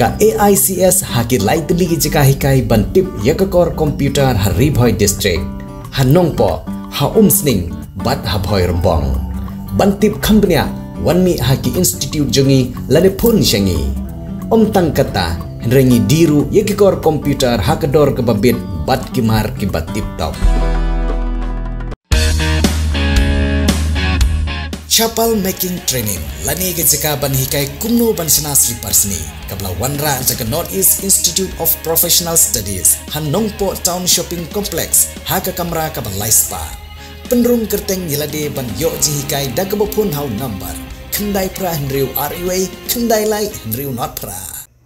ka AICS haki lai teligi jika hikai bantip yakakor komputer hari boy district hanongpo ha umsning bat ha boy rebong bantip kambnya wanmi haki institute jongi lane pun shangi tang kata rengi diru yakakor komputer hakador kebabit bat kimar kibat tip top. Chapel making training lani ke jika ban hikai kumno ban sina sri parsni kabla wanra jaga Northeast Institute of Professional Studies Hanongpo Town Shopping Complex haka kamra kabal laispa penrung kerteng yilade ban yo ji hikai dagabopun hau number kendai pra hendriu RUA kendai lai hendriu not pra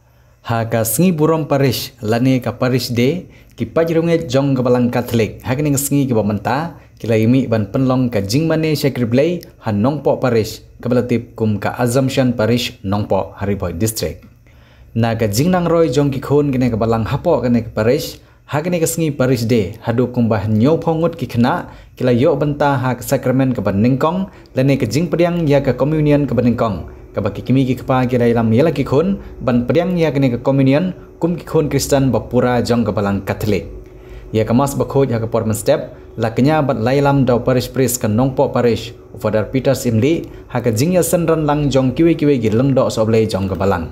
haka sngi burom parish lani ka parish de ki pajrunge jong gabalang Catholic haka ning sngi ki bamanta kila imi ban penlong ka jingmane Syakriblay han Nongpo Parish kabalatip kum ka Assumption Parish Nongpo Hariboy District na ka jingnang roy jong ki khon kene ka balang hapo kene ka parish ha kene ka sngi parish de hadu kum bah nyo phongut ki khna kila yo banta ha ka sacrament ka ban ningkong lane ka jing priang ya ka communion ka ban ningkong ka ba ki kimi ki kpa ki lam yela ki khon ban priang ya kene ka communion kum ki khon Kristen bapura jong ka balang Catholic ya ka mas bakhoj ha ka porman step laknya bat lailam dau parish priest kan Nongpo Parish Father Peter Simli haka jingya senran lang jong kiwe gi lengdo soblei jong gabalang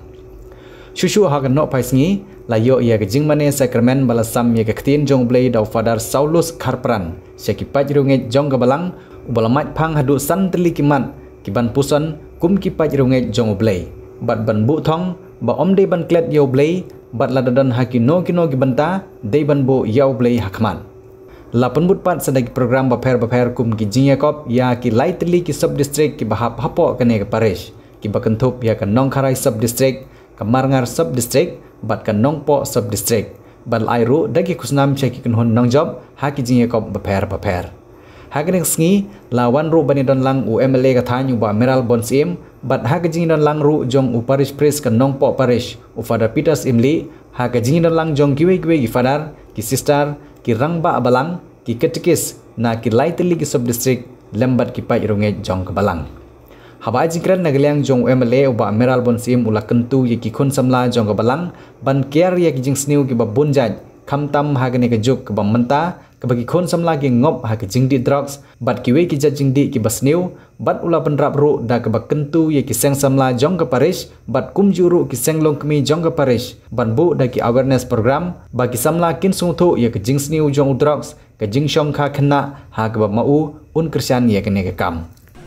shushu haka no paisngi la yo ya ka jingmane sacrament balasam ya ka ktin jong blei dau Father Saulus Karpran syaki pajrunge jong gabalang ubalamat phang hadu san teli kimat kiban pusan kum ki pajrunge jong blei bat ban bu thong ba omde ban klet yo blei bat ladadan haki no kino gi banta dei ban bo yaw blei hakman la penbutpat sedagi program baper kum ki Jingyakop ya ki Laitli ki sub district ki bahap hapo kene ke parish ki bakentup ya ka Nongkharai sub district ka Marngar sub district bat ka Nongpo sub district bal airu dagi kusnam cheki kunhon nongjob ha ki Jingyakop baper ha kene sngi la wan ru banidon lang UMLA ka thanyu ba Meral Bonsim bat ha ki Jingyadon lang ru jong u parish priest ka Nongpo Parish u Father Peters Imli ha ka Jingyadon lang jong kiwe ki father ki sister ki rangba abalang ki ketikis na ki Laitli ki sub district lembat ki pai runge jong kebalang habai jingkran nagaliang jong MLA uba Meral Bonsim ula kentu ye ki khun samla jong kebalang ban care ye ki jing sniu ki ba bunjaj khamtam hagane ke juk ke ba menta ke bagi khun samla ki ngop ha ki jingdi drugs bat ki we ki jingdi ki basniu bat ula penrap ru da ke ba kentu ye ki seng samla jong ke parish bat kum juru ki seng long kemi jong ke parish ban bu da ki awareness program bagi samla kin sungthu ye ki jing sniu jong drugs ke jing shong kha khna ha ke ba mau un Christian ye kene ke kam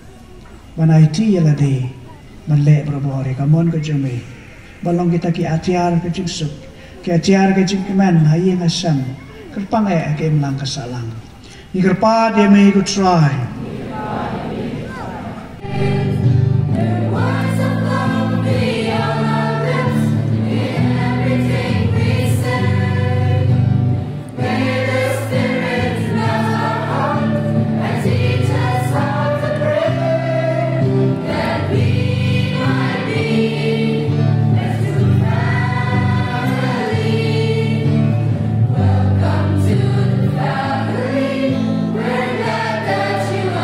ban IT yela de man le brobore ka mon ko jeme balong kita ki atiar ke jing suk ki atiar ke jing man haye ngasam kerpang ke mlang kasalang ni kerpa de me go try You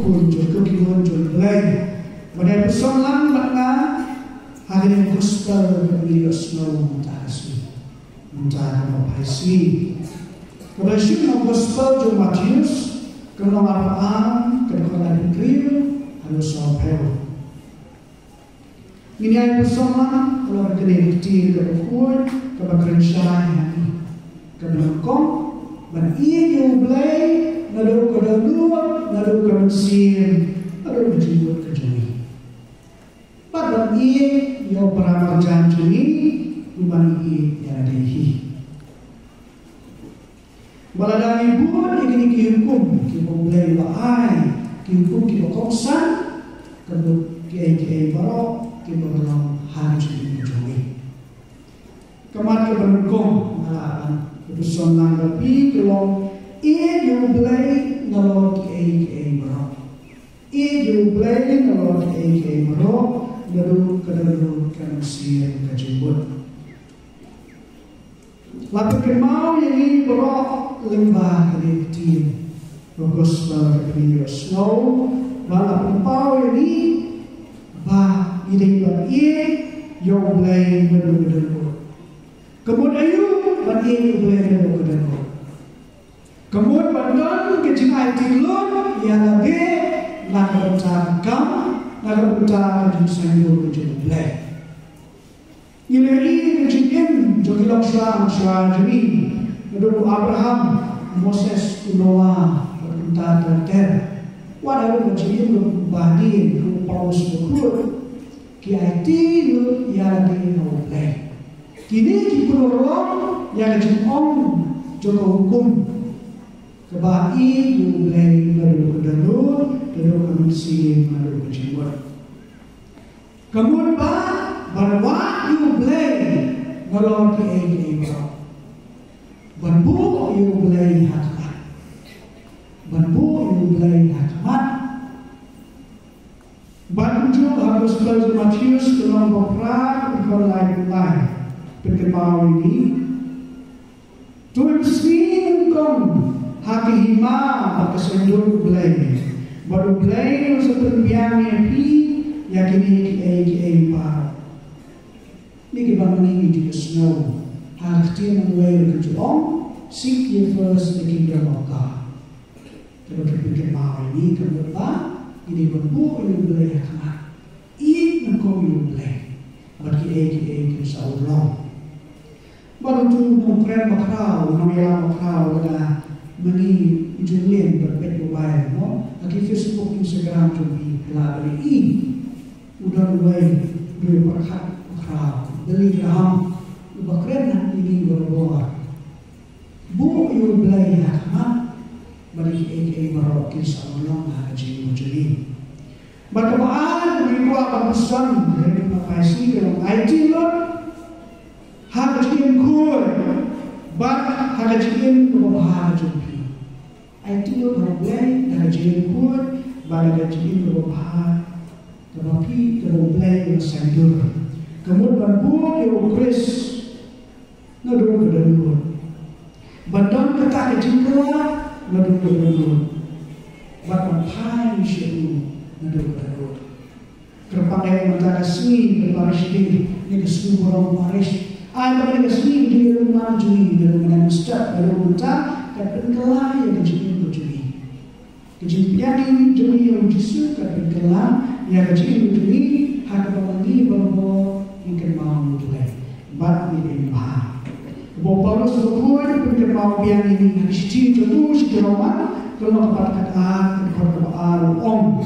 pun juga kiwon juga lay. Pada person lang makna hari ini gospel video snow mutaswi, mutaswi. Kalau sih gospel juga Matius, kalau Al-Quran, kalau Al-Injil, harus sampai. Ini ay person lang kalau berkenaan kalau kuat, kalau kerjaan, kalau kong, ban iya jublay, nalu kedua, nalu kemusian, nalu berjiwat kejuni. Pada iya yo pernah berjanji, bukan iya yang dehi. Baladang ibu ini kihukum, kihukumlay baai, kihukum kihukongsan, kalau kiai barok, kihukum harus kejuni. Kemarin berengkong malah person lang tapi kalau jublay nalog kiai barok, jublay nalog kiai barok. Lalu kedua kemusian kejibut. Lalu kemau yang ini berok lembah kedim, bagus banget video snow. Lalu kemau ini bah ini yang mulai kedua. Kemudian ayu bah ini mulai kedua. Kemudian bandar kejingai tilun yang lagi nak bercakap. Naga putar di sayur kecil black. Ileri kecilin jokilang syar jadi. Naga Abraham, Moses, Noah, putar terter. Wadah kecilin bahdi, Paulus berkur. Kiai lu yang di black. Kini kipulorong yang kecil joko hukum. Kebahi mulai lalu kedalur, lalu kemusian lalu kejiwat. Kemudian bahwa mulai lalu keegaman. Banbu mulai hakamat. Banbu mulai hakamat. Bantu harus belajar Matius dalam beberapa lain-lain. Perkembangan ini. Tuhan sendiri hakihima makasendur belai baru belai seperti biangnya pi yakini kiai par ni kibang ni di snow hakti mulai berjuang seek ye first the kingdom of God. Kalau berpikir mau ini kenapa ini berbuat ini belai hakamat ini nakau ini belai bagi kiai insyaAllah baru tu mungkin makrau namanya makrau adalah meni julian berbeda mobile no lagi Facebook Instagram jumpi pelabari ini udah mulai beli perkat crowd beli raham ubah keren ini berbuat bu you belai hikmah bagi barok insyaallah haji mujlim bagaimana mengikuti pesan dari profesi dalam IT lot haji kur bak haji berbahaya jumpi IT berbelai haji kur bak haji berbahaya tetapi berbelai bersandur kemudian bu yo Chris nadu kedua badan kata haji kur nadu kedua bak pai syu nadu kedua terpakai menjaga seni berbaris diri ini kesulitan orang baris ada mereka sendiri di rumah jui, di rumah ustaz, di rumah tak, kadang kelah yang kecil berjui. Kecil piani jui yang jisu, kadang kelah yang kecil berjui, hak bagi bahwa ingin mau mulai, bat ini bah. Bahwa Paulus berkuat, ingin mau piani ini kecil jatuh sekiroman, kalau kepada kata kepada om.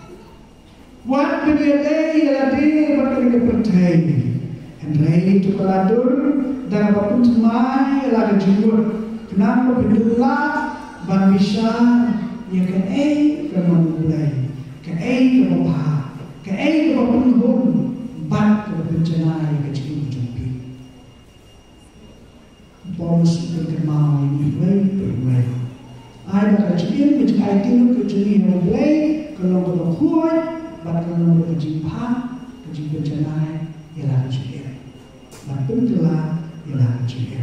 Wat penilai ialah dia berkali percaya. Henry itu keladur dan apapun semai laga jujur. Kenapa berdua ban bisa ya ke mulai ke kebah ke apapun pun bat ke bencana yang kecil jumpi. Paulus berkemau ini baik. Ada kecil macam itu kecil mulai kalau berkuat bat kalau berjumpa kecil bencana ialah kecil. Bantu telah ialah kecil.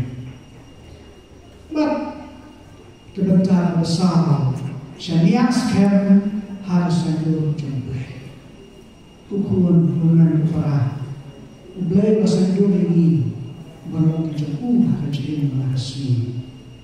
But kebetulan besar, syariah sekarang harus sendu jumpai. Kukuan dengan para Ublay basendu lagi balong kejaku hakajiin resmi.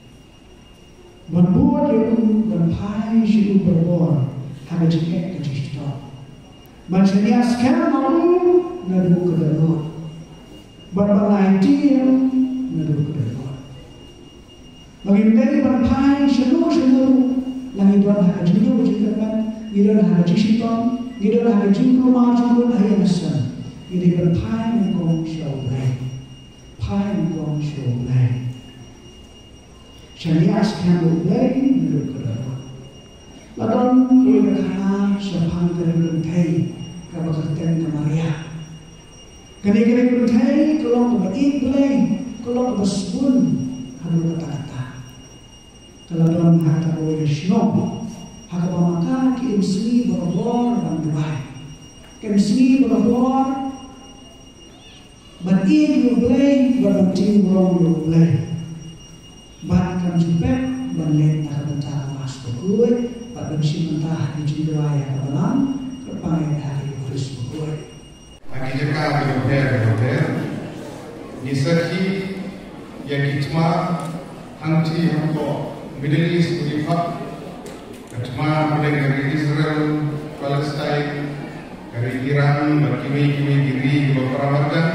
Berbuat itu berpai siu berbor hakajiin kejistop. Maksudnya sekarang malu nadu kedua. Berbalai dia nadu kedua. Menghindari berpai seluruh lagi tuan hakajiin kejistop, gidan hakajiin, gidan hakajiin rumah jiun ayat besar. Ini berpai mengkong syaubai, pai mengkong syaubai. Syariat sekian ulai menurut kedua. Lalu kita kena sepang keruntai kabakerten kemaria. Kini keruntai kalau keberilai, kalau kebesbun halu kata-kata. Kalau dalam hata boleh syok, haka pamaka kiimsini berlor dan duai. Kiimsini berlor. Ban in you play, ban tim wrong you play. Ban kan jupek, ban lain tak bentar mas berkuat, ban bensin mentah di jindera yang kebelam, kepanggil hari Kristus berkuat. Bagi jika hotel, nisaki yang kitma hangti hamko Middle East Ulifak, kitma mulai dari Israel, Palestine, dari Iran, berkimi-kimi diri di beberapa margan.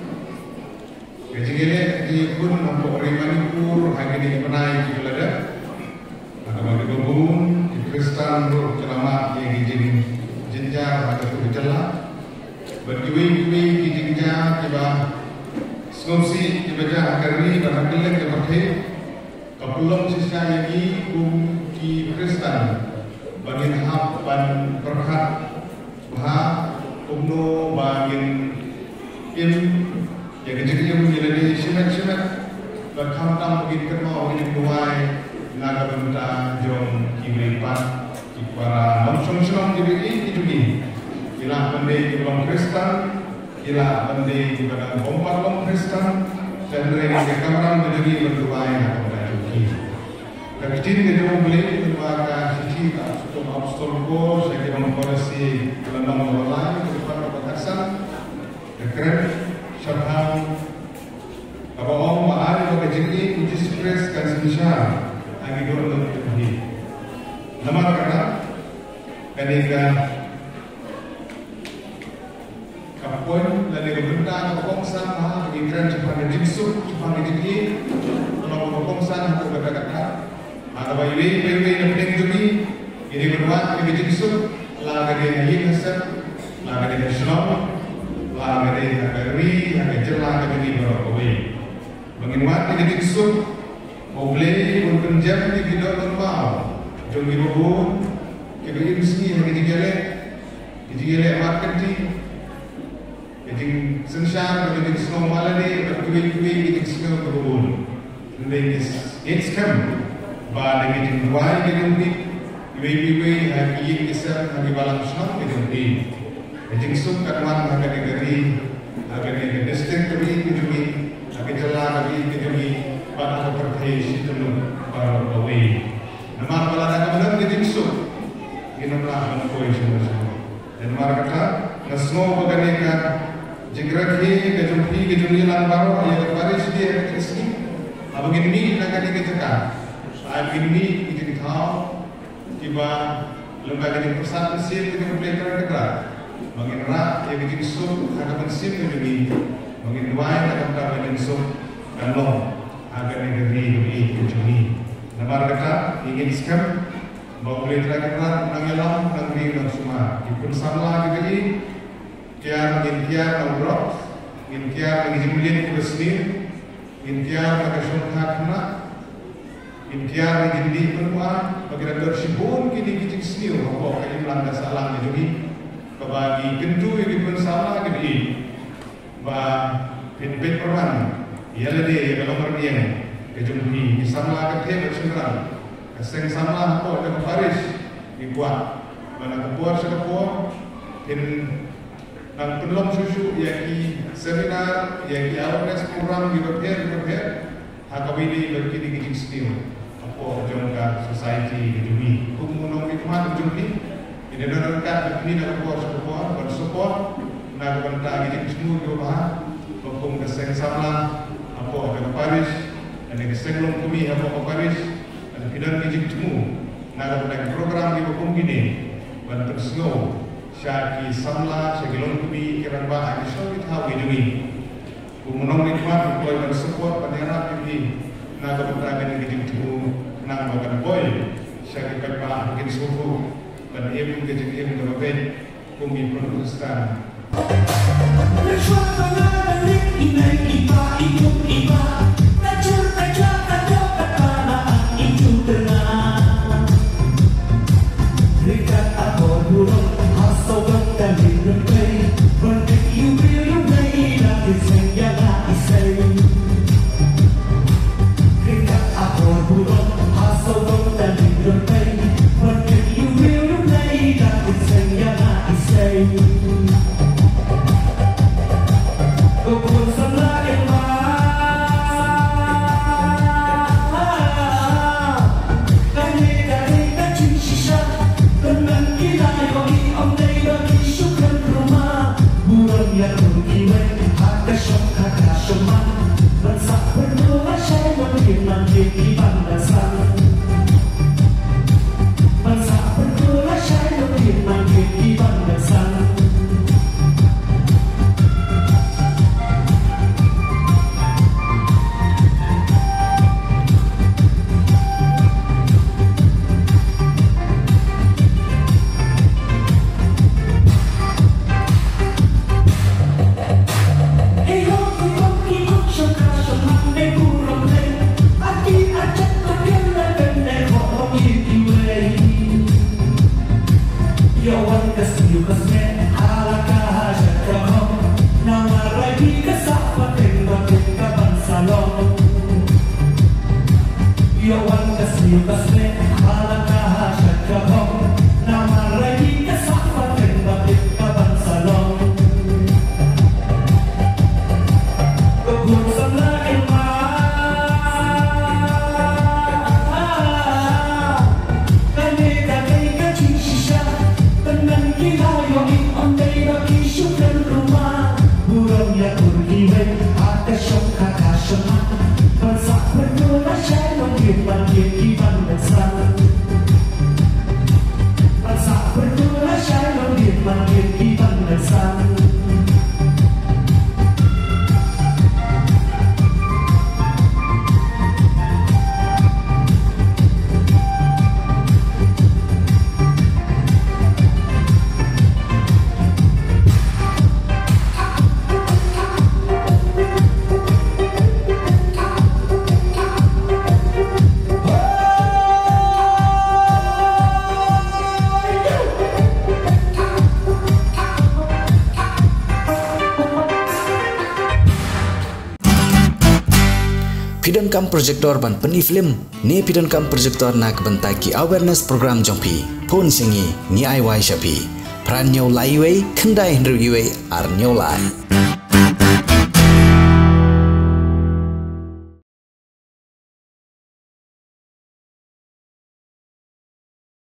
Kejadian di pun nampak orang Manipur hari ini menai di belada. Ada bagi bangun di Kristen roh celama yang dijin jenjar atau berjalan. Berkiwi-kiwi di jenjar tiba sumsi tiba jah kari berhakilan ke pakai. Kapulung sisa lagi di Kristen bagi hab ban berhat bah umno bagin im yang jadi menjadi simak berkamtam begitu kerma begini duai naga benda jom kiberipan kipara nomsong diberi itu ni ilah bende di dalam Kristen ilah bende di dalam kompak dalam Kristen dan mereka di kamar menjadi berduai naga benda joki. Kecil kita membeli berbagai sisi untuk apostol ko saya kira mempolisi dalam online kepada batasan keren syarhan apa orang mahal bagi jadi uji stres kan semisal lagi dua lebih nama kata ketika kapun dan benda kongsan mahal bagi keren cepat dijimsuk cepat dijadi kalau kongsan atau kata ada bayi yang penting juga ini berbuat lebih jisuk laga dia yang hasil laga dia nasional laga dia agari agak jelas agak ini berapa mengingat ini jisuk boleh berpenjam di bidang normal jom ibu kita ini sini yang digelek marketing jadi sensar jadi semua malah dia berkuih jadi semua berbun dan it's come ba dengan dua dengan ibu yang kisah hari balang senang dengan di jadi sub kadang agak negeri agak negeri distrik tapi juga agak jalan tapi juga pada pertai situ para away nama bala ada benar jadi sub ini nampak menakoi semua dan mereka semua bagaimana jenggraki kejumpi baru yang baris dia kesini abang ini nak ada kecekah ini kita tahu tiba lembaga di perusahaan mesin kita mempelajari negara mengenai yang kita sub ada mesin ini mengenai ada perkara yang sub dan long agar negeri ini kejuni nama kata ingin skam mau mempelajari negara mengelam negeri dan semua di perusahaan kita ini tiar ngobrol tiar mengizinkan kursi tiar mengasihkan hakna imtiar jadi perempuan bagi leadershipun kini kicik sendiri apa kini melanggar salah jadi kebagi kentu yang pun salah jadi bah pin perman ia lebih kalau merdian kejumpi sama ketemu bersenang keseng sama apa dengan Paris dibuat mana kepuar sekepuar pin dan belum susu yaki seminar yaki awareness program di berpihak hakabini berkini kicik sendiri jangka society di dunia. Kumunong hikmat jumpi Ini dorongkan kami dalam support nak benda ini semua juga hukum keseng samla apa ada Paris dan keseng long kami apa Paris dan kita ini semua nak benda program di hukum ini bantu snow syaki samla syaki long kami kira bah ini so kita ini kumunong nikmat boy dan support panera ini nak benda ini semua nak benda boy syaki pepa mungkin suhu dan ibu kejadian berbagai kumi Protestan. Pidon kam projector ban peni film ne pidon kam projector nak bentaki awareness program jompi pon singi ni ai wai shapi pran nyau lai wei khandai hendru yue ar nyau lai